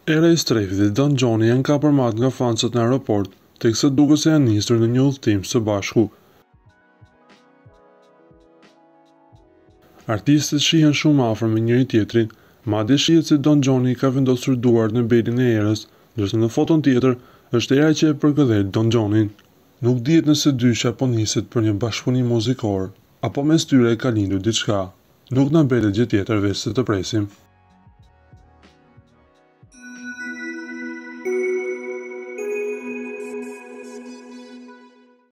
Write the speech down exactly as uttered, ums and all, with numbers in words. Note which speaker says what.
Speaker 1: Era Istrefit dhe Don Xhonin janë kapërmat nga fansat në aeroport, teksa duket se janë nisur në një udhëtim së bashku. Artistët shihen shumë afër me njëri tjetrin, madje shihet se Don Xhonin ka vendosur duart në belin e Erës, ndërsa në foton tjetër është Era që e përkëdhel Don Xhonin. Nuk dihet nëse dysha po niset për një bashkëpunim muzikor, apo mes tyre ka lindur diçka. Nuk na mbetet gjë tjetër veç se të presim.